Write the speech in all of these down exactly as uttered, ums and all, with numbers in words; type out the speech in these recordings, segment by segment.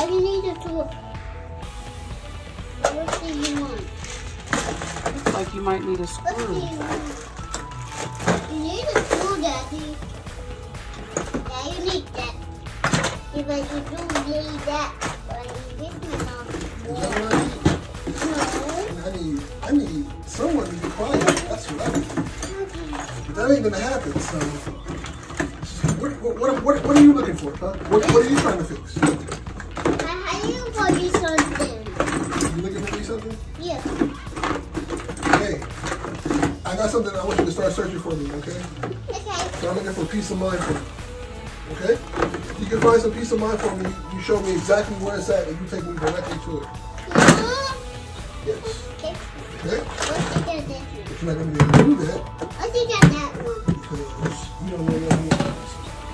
Daddy needs a tool. What do you want? Looks like you might need a What screw. do you want? You need a tool, Daddy. Yeah, you need that. Yeah, but you do need that. But this one not. Is that what I need? No. I need, I need someone to be quiet. That's what I need. But that ain't gonna happen. So, what, what, what, what, what are you looking for, huh? What, what are you trying to fix? How do you want you something? You looking for me something? Yeah. Hey, I got something I want you to start searching for me, okay? Okay. So I'm looking for peace of mind for you, okay? If you can find some peace of mind for me, you show me exactly where it's at and you take me directly to it. Yes. Okay. Okay? Let's look at this one. But you're not going to be able to do that Let's look at that one. because you don't know what it is.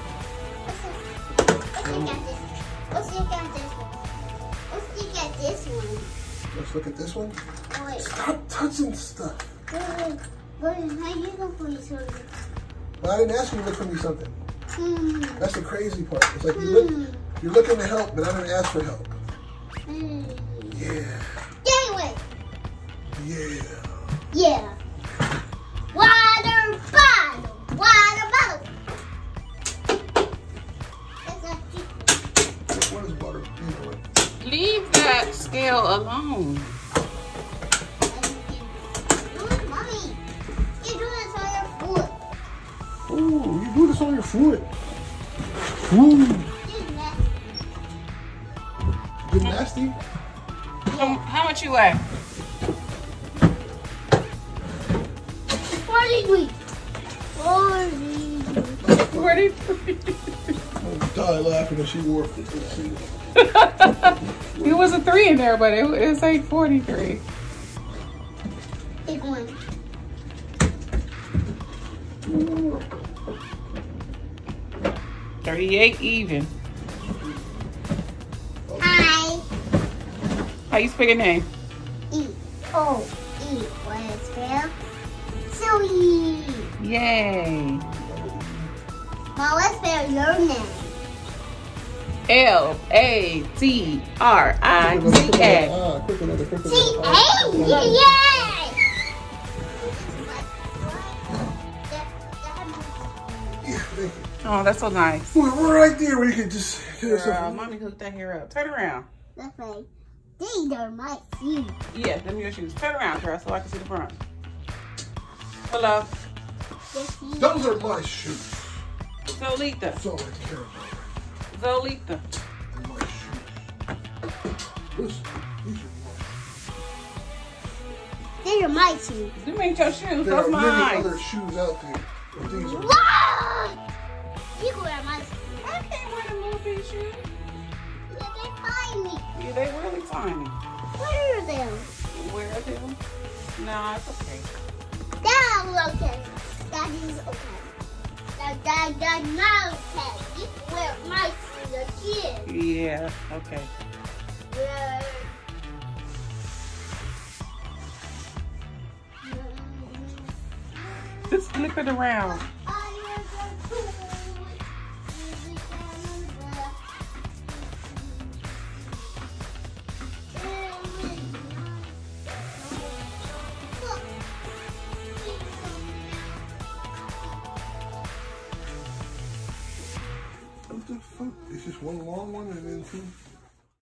Let's look at this. Let's look at this one. Let's look at this one. Let's look at this one. Oh, wait. Stop touching stuff. Wait, wait, wait. How you gonna put your something? Well, I didn't ask you to look for me something. Hmm. That's the crazy part. It's like you look, you're looking to help, but I didn't ask for help. Hmm. Yeah. Anyway. Yeah. Yeah. Water bottle. Water bottle. That's not cheap. What is water? Anyway. Leave that scale alone. Mommy, you do this on your foot. Ooh, you do this on your foot. Ooh. Get nasty? How, how much you weigh? Forty-three. Forty. forty-three. I'm gonna die laughing when she wore fifteen. It was a three in there, but it, it said forty-three. Big one. thirty-eight even. Hi. How you spell your name? E. O. E. What is spell? Zoey. Yay. Mom, let's spell your name. L A T R I C A. Ah, quick another, quick T. another. A. Yay! Yeah, thank you. Oh, that's so nice. We're we're right there where you can just get Girl, yourself. mommy hooked that hair up. Turn around. That's right. These are my feet. Yeah, them your shoes. Turn around, girl, so I can see the front. Hello. Those are my shoes. Zolita. That's all I care about. Zolita. They're my shoes. Listen, these are my These are my shoes. Them ain't your shoes. There Those are many mine. other shoes out there, but these are. What? You can wear my shoes. I can't wear them little bitty shoes. Yeah, they tiny. Yeah, they really tiny. Where are them? Wear them? Nah, it's okay. That's okay. That is okay. That, that, that's not okay. You can wear my shoes again. Yeah, okay. Yeah. Just flip it around. What the fuck? It's just one long one and then two.